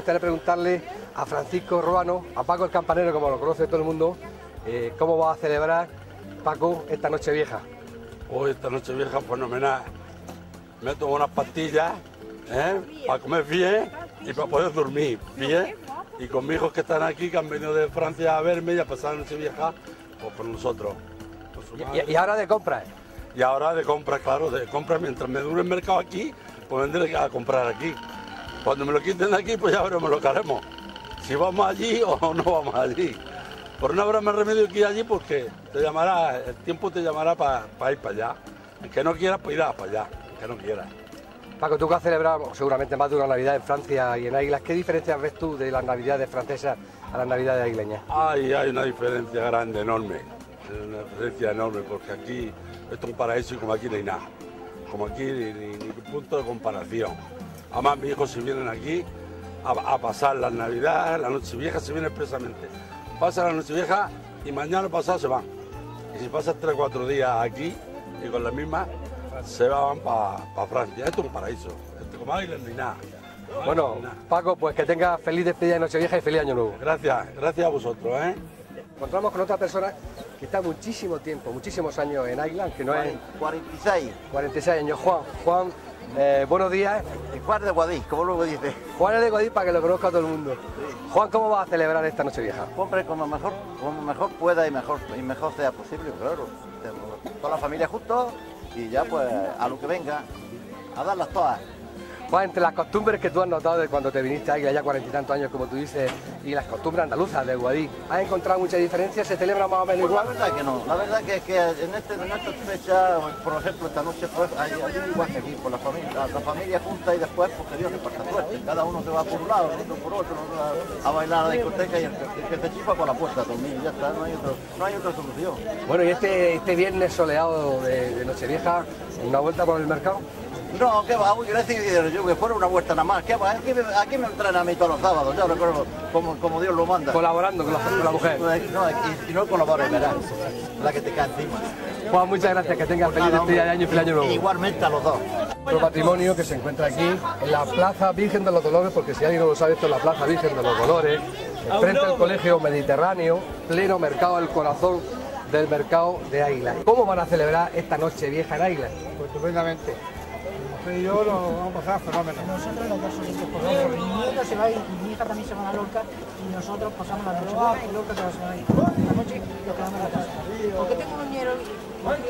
gustaría preguntarle a Francisco Ruano, a Paco el Campanero, como lo conoce todo el mundo, ¿cómo va a celebrar, Paco, esta Nochevieja? Hoy esta Nochevieja fenomenal. Me tomo unas pastillas para comer bien y para poder dormir bien. Y con mis hijos que están aquí, que han venido de Francia a verme y a pasar la Nochevieja, pues con nosotros. ¿Y ahora de compras? Y ahora de compras, claro, de compras. Mientras me dure el mercado aquí, pues vendré a comprar aquí. Cuando me lo quiten de aquí, pues ya veremos lo que haremos. Si vamos allí o no vamos allí. Por no habrá más remedio que ir allí porque el tiempo te llamará para ir para allá. El que no quieras, pues irás para allá. El que no quieras. Paco, tú que has celebrado seguramente más de una Navidad en Francia y en Águilas, ¿qué diferencias ves tú de las Navidades francesas a las Navidades aguileñas? Hay una diferencia grande, enorme. Una diferencia enorme, porque aquí esto es un paraíso y como aquí no hay nada. Como aquí ni punto de comparación. Además, mis hijos se vienen aquí a pasar las Navidades, la Nochevieja, se viene expresamente. Pasa la Nochevieja y mañana pasado se van. Y si pasan 3 o 4 días aquí y con las mismas, se van para Francia. Esto es un paraíso. Esto como Águilas ni nada. Bueno, Paco, pues que tengas feliz despedida de Nochevieja y feliz Año Nuevo. Gracias a vosotros. Encontramos con otra persona que está muchísimo tiempo, muchísimos años en Águilas, que no es... 46. 46 años. Juan, buenos días. Juan de Guadix, como luego dice. Juan es de Guadix para que lo conozca todo el mundo. Sí. Juan, ¿cómo vas a celebrar esta Nochevieja? Hombre, como mejor pueda y mejor sea posible, claro. Toda la familia juntos y ya pues a lo que venga, a darlas todas. Juan, entre las costumbres que tú has notado de cuando te viniste a Águilas ya 40 y tantos años, como tú dices, y las costumbres andaluzas de Guadix, ¿has encontrado muchas diferencias? ¿Se celebra más o menos igual? La verdad que no, la verdad que en esta fecha, por ejemplo, esta noche pues hay igual que aquí, por la familia junta y después pues que Dios reparta suerte. Cada uno se va por un lado, otro por otro, a bailar a la discoteca y el que se chifa por la puerta también, y ya está, no hay otra solución. Bueno, y este viernes soleado de Nochevieja, ¿una vuelta por el mercado? No, ¿qué va? Gracias yo que fuera una vuelta nada más. ¿Qué va? Aquí me entrenan a mí todos los sábados, ya recuerdo como Dios lo manda. Colaborando con la mujer. No, y no colaboras, verás, la que te cae encima. Juan, muchas gracias, que tengas feliz despedida de año y feliz año nuevo. Igualmente a los dos. Nuestro patrimonio que se encuentra aquí en la Plaza Virgen de los Dolores, porque si alguien no lo sabe, esto es la Plaza Virgen de los Dolores, frente al Colegio Mediterráneo, pleno mercado del corazón del mercado de Águilas. ¿Cómo van a celebrar esta Nochevieja en Águilas? Pues estupendamente. Y yo lo vamos a pasar fenómeno. Nosotros los dos somos mi nieto se va a ir, mi hija también se va a Lorca y nosotros pasamos la noche y Lorca se va a ir. La noche lo quedamos en la casa. Porque tengo un ñero y No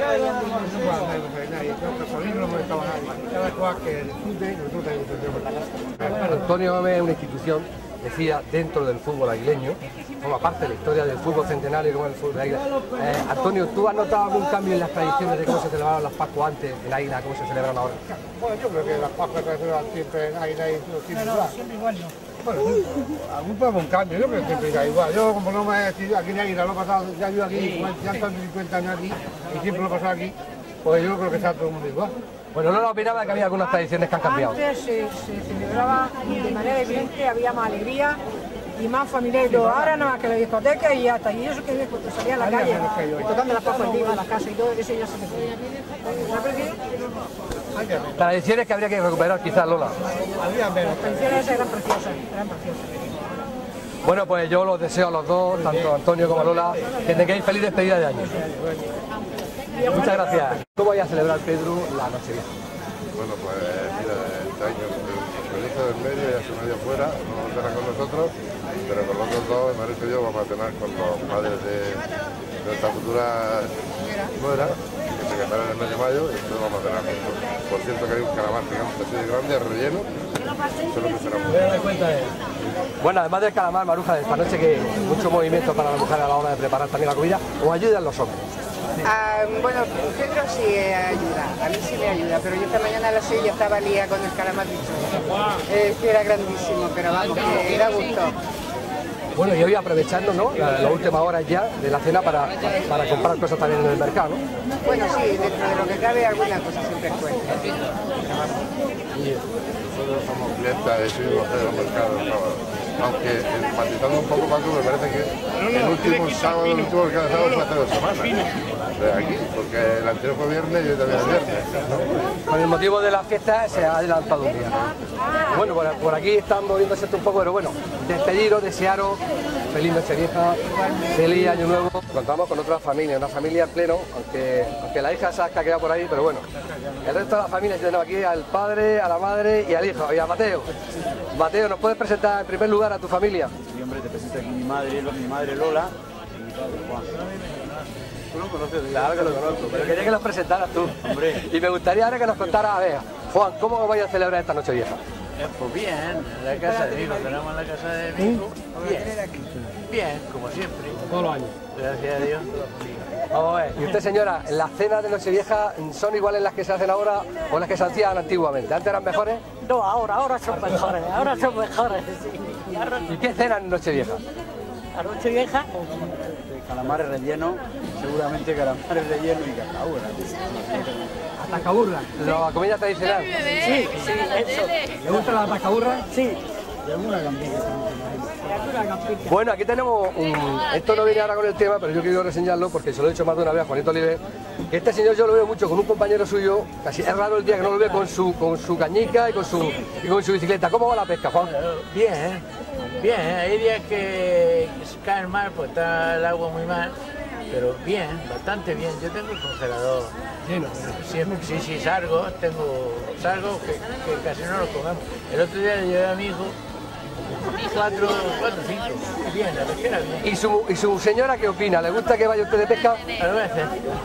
hemos estado nadie. Cada cual que disfrute, nosotros también disfrutemos. Antonio es una institución, decía, dentro del fútbol aguileño, forma parte de la historia del fútbol centenario como el fútbol de Águilas. Antonio, ¿tú has notado algún cambio en las tradiciones de cómo se celebraban las Pascuas antes en Águilas, cómo se celebran ahora? Bueno, yo creo que las Pascuas se celebran siempre en Águilas y los tiempos igual. siempre igual no. Bueno, algún poco un cambio, yo creo que siempre irá igual. Yo como no me he aquí en Águilas, lo he pasado, ya vivo aquí, ya están 50 años aquí y siempre lo he pasado aquí, pues yo creo que está todo el mundo igual. Bueno, no opinaba que había algunas tradiciones que han cambiado. Antes se celebraba de manera diferente, había más alegría y más familia y todo. Ahora nada más que la discoteca y hasta. Y eso que salía a la calle, tocando las papas encima, las casas y todo, eso ya se me fue. Tradiciones que habría que recuperar quizás, Lola. Las tradiciones esas eran preciosas, eran preciosas. Bueno, pues yo los deseo a los dos, tanto a Antonio como a Lola, que tengáis feliz despedida de año. Muchas gracias. ¿Cómo vais a celebrar, Pedro, la Nochevieja? Bueno, pues mira, este año el hijo del medio ya se me dio fuera, no estará con nosotros, pero con los otros dos, Marito y yo, vamos a cenar con los padres de nuestra futura nuera, que se casará en el mes de mayo, y entonces vamos a cenar juntos. Por cierto que hay un calamar gigante así de grande, relleno, eso es lo que cenamos. Bueno, además del calamar, Maruja, de esta noche que mucho movimiento para la mujer a la hora de preparar también la comida, ¿os ayudan los hombres? Bueno, Pedro sí ayuda, a mí sí me ayuda, pero yo esta mañana a las 6 ya estaba liada con el calamar dicho. Era grandísimo, pero vamos, que da gusto. Bueno, y hoy aprovechando, ¿no?, las últimas horas ya de la cena para comprar cosas también en el mercado, ¿no? Bueno, sí, dentro de lo que cabe alguna cosa siempre encuentra. Nosotros somos clientes de ese del mercado el sábado. Aunque matizando un poco, Paco, me parece que el último sábado, el último que cada sábado fue hace 2 semanas. Aquí, porque el anterior fue viernes y hoy también es viernes, ¿no? con el motivo de la fiesta se ha adelantado un día. Bueno, por aquí están moviéndose esto un poco, pero bueno, despediros, desearos feliz Nochevieja, feliz Año Nuevo. Contamos con otra familia, una familia en pleno, aunque la hija se ha escaqueado por ahí, pero bueno. El resto de la familia tenemos aquí al padre, a la madre y al hijo, y a Mateo. Mateo, ¿nos puedes presentar en primer lugar a tu familia? Sí, hombre, te presento aquí mi madre Lola y mi padre Juan. ¿Tú lo conoces? Claro que lo conozco, pero quería que los presentaras tú. Hombre. Y me gustaría ahora que nos contaras, a ver, Juan, ¿cómo vais a celebrar esta Nochevieja? Pues bien, en la casa de mi hijo, tenemos la casa de mi hijo. Bien, como siempre. Todos los años. Gracias a Dios. Vamos a ver, y usted señora, ¿las cenas de Nochevieja son iguales las que se hacen ahora o las que se hacían antiguamente? ¿Antes eran mejores? No, ahora son mejores, sí. ¿Y qué cenan en Nochevieja? La Nochevieja, Calamares rellenos, seguramente calamares rellenos y cacahuera. ¿Atacaburra? ¿La comida tradicional? sí, eso. ¿Le gusta la atacaburra? Sí. Bueno, aquí tenemos esto no viene ahora con el tema, pero yo quiero reseñarlo porque se lo he dicho más de una vez a Juanito Oliver, que este señor yo lo veo mucho con un compañero suyo, casi es raro el día que no lo ve con su cañica y con su bicicleta. ¿Cómo va la pesca, Juan? Bien, bien, hay días que se cae el mar, pues está el agua muy mal, pero bien, bastante bien. Yo tengo el congelador. Siempre, sí, salgo que casi no lo comemos. El otro día le llevé a mi hijo 4 o 5. Bien, la pesquera bien. ¿Y su señora qué opina? ¿Le gusta que vaya usted de pesca? A veces.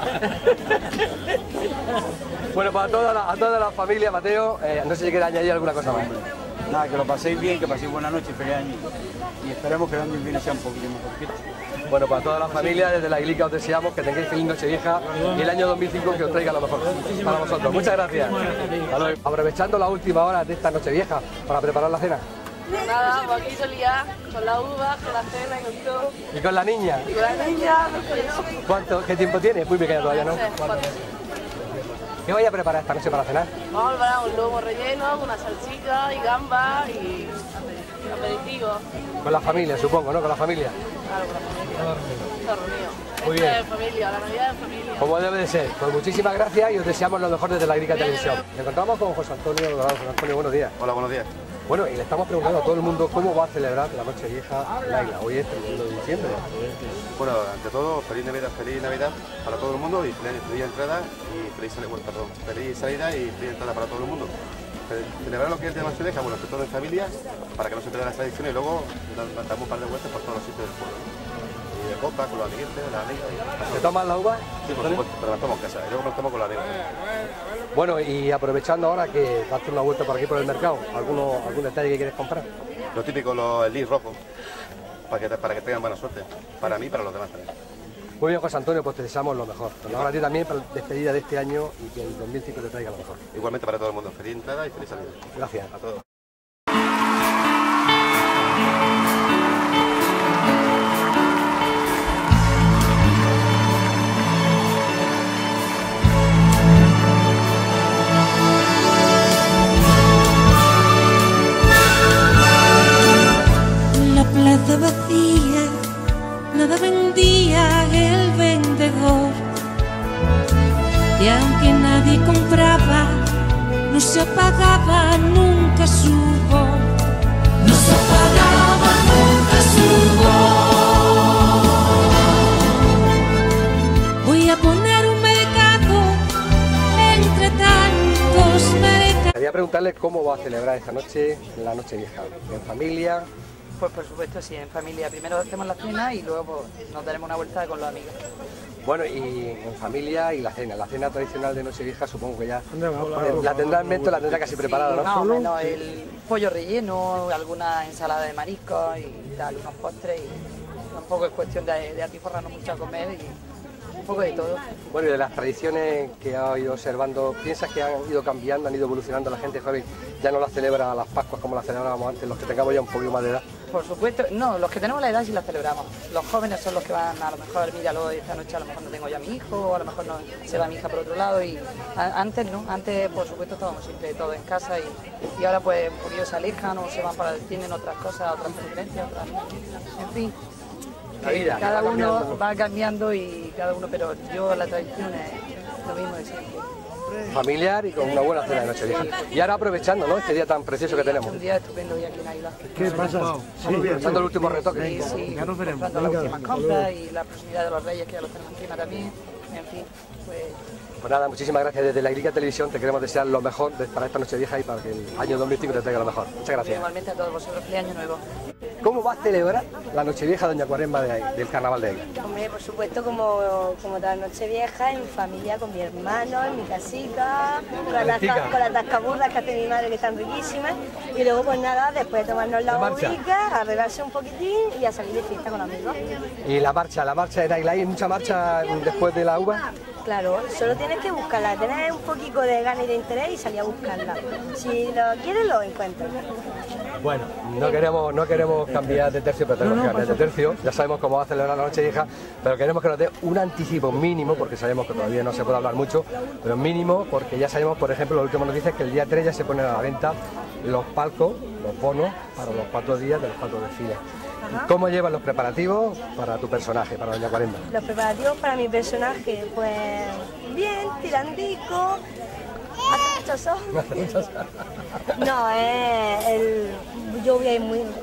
Bueno, pues a toda la familia, Mateo, no sé si quiere añadir alguna cosa más. Nada, que lo paséis bien, que paséis buena noche y feliz año. Y esperemos que el año que viene sea un poquito mejor que este. Bueno, para toda la familia, desde la Iglica os deseamos que tengáis feliz Nochevieja y el año 2005 que os traiga lo mejor para vosotros. Muchas gracias. Aprovechando la última hora de esta Nochevieja para preparar la cena. Nada, pues aquí solía con la uva, con la cena y con todo. ¿Y con la niña? Y con la niña, ¿Qué tiempo tiene? Muy pequeña todavía, ¿no? ¿Qué vais a preparar esta noche para cenar? Vamos a preparar un lomo relleno, una salchicha y gamba y aperitivo. Con la familia, supongo, ¿no? Con la familia. Claro, con la familia. Todo reunido. Muy bien. Esto es familia, la Navidad es familia. Como debe de ser. Pues muchísimas gracias y os deseamos lo mejor desde la Iglica Televisión. Nos encontramos con José Antonio Dorado. José Antonio, buenos días. Hola, buenos días. Bueno, y le estamos preguntando a todo el mundo cómo va a celebrar la Nochevieja en la isla. Hoy es 31 de diciembre. Bueno, ante todo, feliz Navidad para todo el mundo y feliz entrada y feliz salida y feliz entrada para todo el mundo. Celebrar lo que es de Nochevieja, bueno, sobre todo en familia, para que no se pierdan las tradiciones y luego damos un par de vueltas por todos los sitios del pueblo. Y de copa, con los amiguetes, la amiga. ¿Te tomas la uva? Sí, por supuesto, pero la tomo en casa y luego nos tomo con la amiga. Bueno, y aprovechando ahora que vas a hacer una vuelta por aquí por el mercado, ¿algún detalle que quieres comprar? Lo típico, el lis rojo, para que tengan buena suerte, para mí y para los demás también. Muy bien, José Antonio, pues te deseamos lo mejor. Ahora a ti también para la despedida de este año y que el 2005 te traiga lo mejor. Igualmente para todo el mundo, feliz entrada y feliz salida. Gracias. A todos. La plaza vacía, nada vendía el vendedor. Y aunque nadie compraba, no se apagaba nunca su voz. No se apagaba nunca su voz. Voy a poner un mercado entre tantos mercados. Quería preguntarle cómo va a celebrar esta noche la Nochevieja. ¿En familia? Pues por supuesto, sí, en familia. Primero hacemos la cena y luego pues, nos daremos una vuelta con los amigos. Bueno, y en familia y la cena tradicional de Nochevieja supongo que ya la tendrá en mente, la tendrá casi preparada, ¿no? Más o menos, el pollo relleno, alguna ensalada de mariscos y tal, unos postres y tampoco es cuestión de atiforrarnos mucho a comer y un poco de todo. Bueno, y de las tradiciones que ha ido observando, ¿piensas que han ido cambiando, han ido evolucionando? La gente joven ya no las celebra las Pascuas como las celebrábamos antes, los que tengamos ya un poquito más de edad. Por supuesto, no, los que tenemos la edad sí las celebramos. Los jóvenes son los que van, a lo mejor, míralo, esta noche a lo mejor no tengo ya a mi hijo, o a lo mejor no se va mi hija por otro lado. Y antes no, antes por supuesto estábamos siempre todos en casa y ahora pues porque ellos se alejan o se van para, tienen otras cosas, otras preferencias, otras, en fin. La vida, cada uno va cambiando y cada uno, pero yo la tradición es lo mismo de siempre. familiar y con una buena cena de Nochevieja. Y ahora aprovechando, ¿no?, este día tan precioso que tenemos. Un día estupendo hoy aquí en Águila. ¿Qué pasa? Sí, aprovechando el último retoque. Sí, comprando las últimas compras y la proximidad de los Reyes, que ya los tenemos encima también. En fin, Pues nada, muchísimas gracias. Desde la Agrica Televisión te queremos desear lo mejor para esta Nochevieja y para que el año 2005 te traiga lo mejor. Muchas gracias. Igualmente a todos vosotros, feliz año nuevo. ¿Cómo va a celebrar la Nochevieja Doña Cuaresma del Carnaval de Águila? Hombre, por supuesto, como toda Nochevieja, en familia, con mi hermano, en mi casita, con las tascaburras que hace mi madre, que están riquísimas. Y luego, pues nada, después de tomarnos la uvica, arreglarse un poquitín y a salir de fiesta con amigos. ¿Y la marcha en Águila? ¿Hay mucha marcha después de la uva? Claro, solo tienes que buscarla, tener un poquito de ganas y de interés y salir a buscarla. Si lo quieres, lo encuentras. Bueno, no queremos cambiar de tercio, pero tenemos que cambiar de tercio. Ya sabemos cómo va a celebrar la Nochevieja, pero queremos que nos dé un anticipo mínimo, porque sabemos que todavía no se puede hablar mucho, pero mínimo, porque ya sabemos, por ejemplo, lo último nos dice que el día 3 ya se ponen a la venta los palcos, los bonos, para los 4 días de los 4 desfiles. ¿Cómo llevan los preparativos para tu personaje, para Doña Cuaresma? Los preparativos para mi personaje, pues bien, tirandico. ¿Hace mucho sol? No, yo voy a ir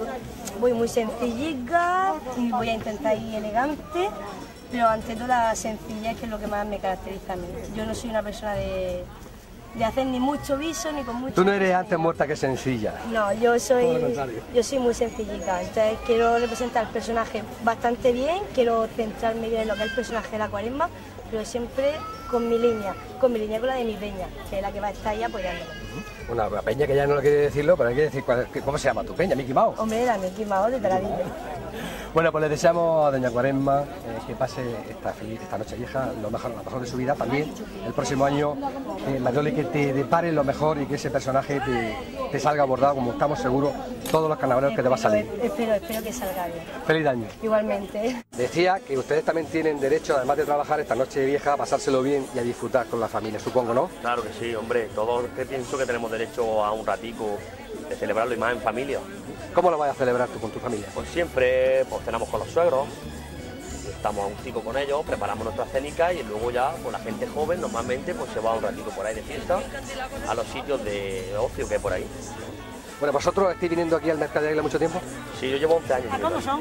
muy sencillica y voy a intentar ir elegante, pero ante todo la sencillez, que es lo que más me caracteriza a mí. Yo no soy una persona de hacer ni mucho viso ni con mucho... Tú no eres antes muerta que sencilla. No, yo soy muy sencillita, entonces quiero representar el personaje bastante bien, quiero centrarme bien en lo que es el personaje de la Cuaresma, pero siempre con mi línea con la de mi peña, que es la que va a estar ahí apoyándome. Una peña que ya no lo quiere decirlo, pero hay que decir cómo se llama tu peña, Mickey Mouse. Hombre, la Mickey Mouse de Taradillo. Bueno, pues les deseamos a Doña Cuaresma que pase esta Nochevieja lo mejor de su vida. También el próximo año, Manoli, que te depare lo mejor y que ese personaje te salga abordado, como estamos seguros, todos los carnavaleros que te va a salir. Espero que salga bien. Feliz año. Igualmente. Decía que ustedes también tienen derecho, además de trabajar esta Nochevieja, a pasárselo bien y a disfrutar con la familia, supongo, ¿no? Claro que sí, hombre. Todos que pienso que tenemos derecho a un ratico de celebrarlo y más en familia. ¿Cómo lo vas a celebrar tú con tu familia? Pues siempre cenamos con los suegros, estamos a un tico con ellos, preparamos nuestra cenica y luego ya pues la gente joven normalmente pues se va un ratito por ahí de fiesta a los sitios de ocio que hay por ahí. Bueno, ¿vosotros estáis viniendo aquí al Mercado de Águila mucho tiempo? Sí, yo llevo 11 años. ¿Cómo son?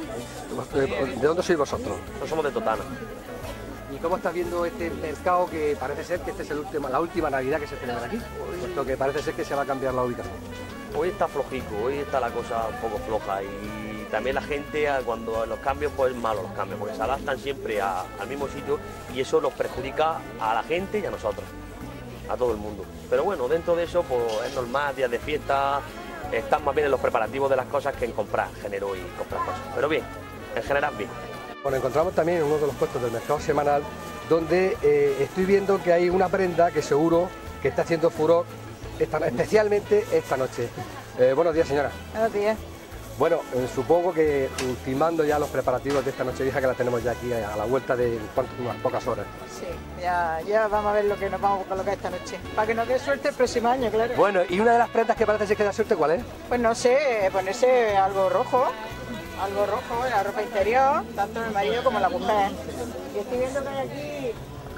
¿De dónde sois vosotros? Nosotros somos de Totana. ¿Y cómo estás viendo este mercado, que parece ser que esta es la última Navidad que se celebra aquí? Puesto que parece ser que se va a cambiar la ubicación. Hoy está flojico, hoy está la cosa un poco floja y también la gente cuando los cambios, pues malos los cambios, porque se adaptan siempre al mismo sitio y eso nos perjudica a la gente y a nosotros, a todo el mundo. Pero bueno, dentro de eso pues es normal, días de fiesta, están más bien en los preparativos de las cosas que en comprar género y comprar cosas. Pero bien, en general bien. Bueno, encontramos también en uno de los puestos del mercado semanal donde estoy viendo que hay una prenda que seguro que está haciendo furor especialmente esta noche. Buenos días, señora. Buenos días. Bueno, supongo que ultimando ya los preparativos de esta Nochevieja, que la tenemos ya aquí a la vuelta de unas pocas horas. Sí, ya vamos a ver lo que nos vamos a colocar esta noche, para que nos dé suerte el próximo año, claro. Bueno, y una de las prendas que parece ser que da suerte, ¿cuál es? Pues no sé, ponerse algo rojo en la ropa interior, tanto el marido como la mujer. Y estoy viendo que hay aquí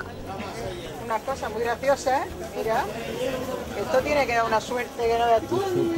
unas cosas muy graciosas, mira, esto tiene que dar una suerte que no veas tú.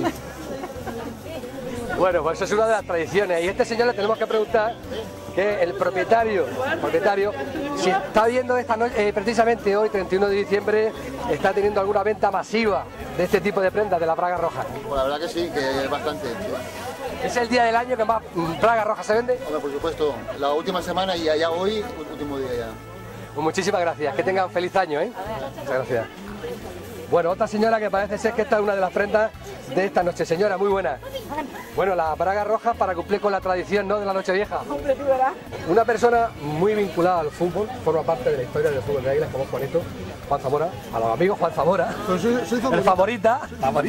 Bueno, pues eso es una de las tradiciones y a este señor le tenemos que preguntar, que el propietario, si está viendo esta noche, precisamente hoy, 31 de diciembre, está teniendo alguna venta masiva de este tipo de prendas, de la Braga Roja. Pues la verdad que sí, que es bastante. ¿Es el día del año que más Braga Roja se vende? Hombre, por supuesto, la última semana y ya hoy, último día ya. Pues muchísimas gracias, que tengan feliz año, ¿eh? Muchas gracias. Bueno, otra señora que parece ser que esta es una de las prendas de esta noche. Señora, muy buena. Bueno, la Braga Roja para cumplir con la tradición, ¿no?, de la Nochevieja. Una persona muy vinculada al fútbol, forma parte de la historia del fútbol de Águilas, como Juanito, Juan Zamora, a los amigos Juan Zamora, pues soy el favorita.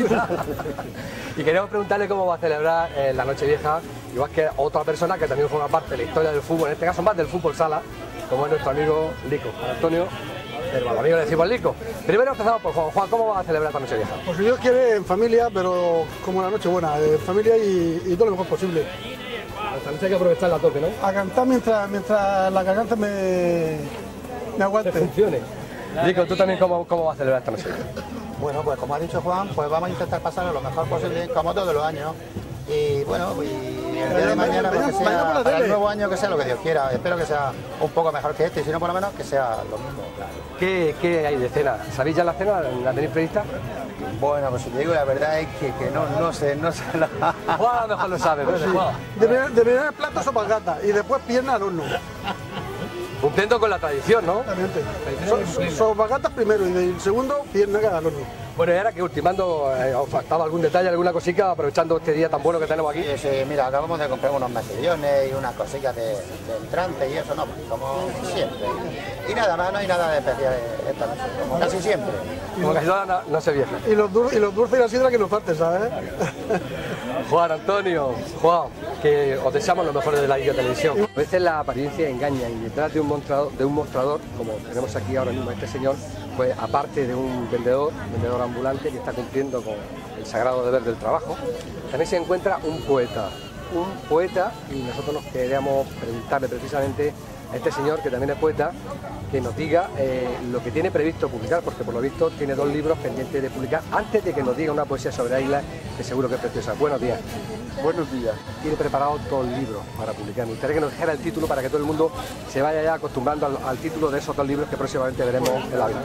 Y queremos preguntarle cómo va a celebrar la Nochevieja, igual que otra persona que también forma parte de la historia del fútbol, en este caso más del fútbol sala, como es nuestro amigo Lico, Antonio. Pero al amigo le decimos Lico. Primero empezamos por Juan. Juan, ¿cómo va a celebrar esta Nochevieja? Pues si Dios quiere, en familia, pero como la noche buena, en familia y todo lo mejor posible. Esta noche hay que aprovecharla a tope, ¿no? A cantar mientras la garganta me aguante. Que funcione. Nico, ¿tú también cómo vas a celebrar esta noche? Bueno, pues como ha dicho Juan, pues vamos a intentar pasarlo lo mejor posible, como todos los años. Y bueno, y el día de mañana, pues que sea, para el nuevo año, que sea lo que Dios quiera. Espero que sea un poco mejor que este, y si no, por lo menos, que sea lo mismo. Claro. ¿Qué hay de cena? ¿Sabéis ya la cena? ¿La tenéis prevista? Bueno, pues si te digo la verdad es que no sé. Juan a lo mejor lo sabe, pero De primer plato sopa gata y después pierna al horno. Cumpliendo con la tradición, ¿no? Exactamente. Sopa gata primero y del segundo pierna al horno. Bueno, y ahora que ultimando, ¿os faltaba algún detalle, alguna cosita, aprovechando este día tan bueno que tenemos aquí? Sí, mira, acabamos de comprar unos mejillones y unas cosillas de entrante y eso, no, como siempre. Y nada más, no hay nada de especial esta noche, como casi siempre. Como casi no se viaja. Y los dulces y la sidra que nos falte, ¿sabes? Juan Antonio, Juan, que os deseamos lo mejor de la Illo Televisión. A veces la apariencia engaña y detrás de un mostrador, como tenemos aquí ahora mismo este señor, pues aparte de un vendedor ambulante que está cumpliendo con el sagrado deber del trabajo, también se encuentra un poeta, y nosotros nos queríamos preguntarle precisamente a este señor, que también es poeta, que nos diga lo que tiene previsto publicar, porque por lo visto tiene 2 libros pendientes de publicar, antes de que nos diga una poesía sobre Águila, que seguro que es preciosa. Buenos días. Buenos días. Tiene preparado 2 libros para publicar. Me gustaría que nos dijera el título para que todo el mundo se vaya ya acostumbrando al título de esos 2 libros que próximamente veremos en la vida.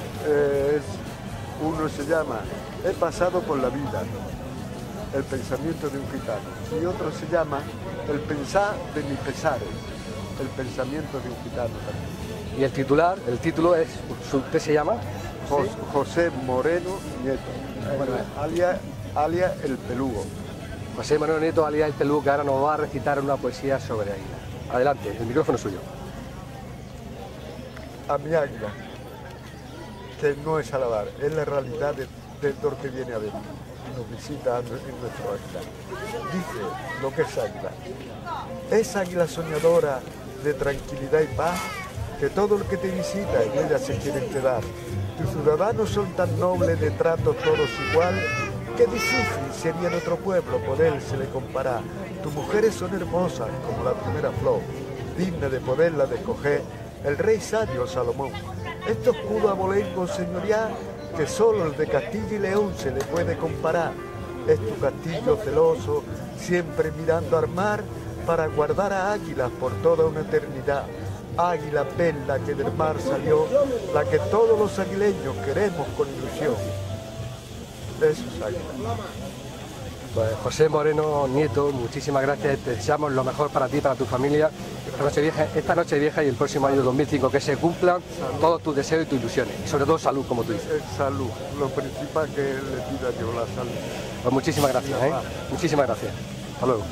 Uno se llama He pasado por la vida, el pensamiento de un gitano, y otro se llama El pensar de mis pesares, el pensamiento de un gitano también. Y el título es, ¿usted se llama? José Moreno Nieto, alias El Pelugo. José Moreno Nieto, alias El Pelugo, que ahora nos va a recitar una poesía sobre Águila. Adelante, el micrófono es suyo. A mi águila, que no es alabar, es la realidad de todo que viene a ver, nos visita en nuestro águila. Dice lo que es águila. Es águila soñadora de tranquilidad y paz, que todo el que te visita en ella se quiere quedar. Tus ciudadanos son tan nobles de trato todos igual, que difícil sería en otro pueblo podérsele comparar. Tus mujeres son hermosas como la primera flor, digna de poderla escoger el rey sabio Salomón. Este escudo abolengo señorial, que solo el de Castilla y León se le puede comparar. Es tu castillo celoso, siempre mirando al mar, para guardar a águilas por toda una eternidad. Águila perla que del mar salió, la que todos los aguileños queremos con ilusión. Eso es águila. Pues José Moreno Nieto, muchísimas gracias, te deseamos lo mejor para ti, para tu familia, esta noche vieja y el próximo año 2005, que se cumplan todos tus deseos y tus ilusiones, y sobre todo salud, como tú dices. Salud, lo principal que le pida yo, la salud. Pues muchísimas gracias, muchísimas gracias. Hasta luego.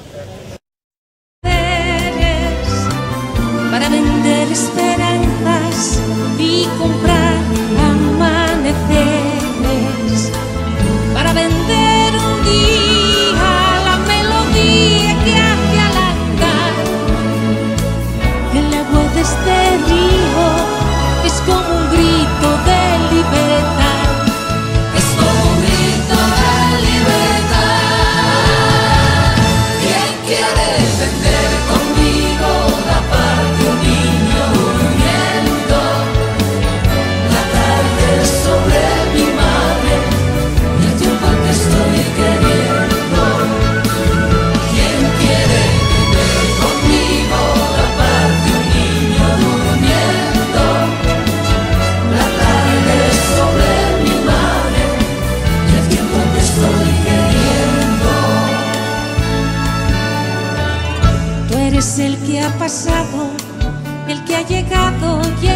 Para vender esperanzas y comprar amaneceres, para vender un día la melodía que hace al andar. El agua de este río es como un grito de libertad, es como un grito de libertad. ¿Quién quiere vender conmigo la paz de un niño durmiendo? La tarde sobre mi madre y el tiempo que estoy queriendo. ¿Quién quiere vender conmigo la paz de un niño durmiendo? La tarde sobre mi madre y el tiempo que estoy queriendo. Tú eres el que ha pasado, el que ha llegado y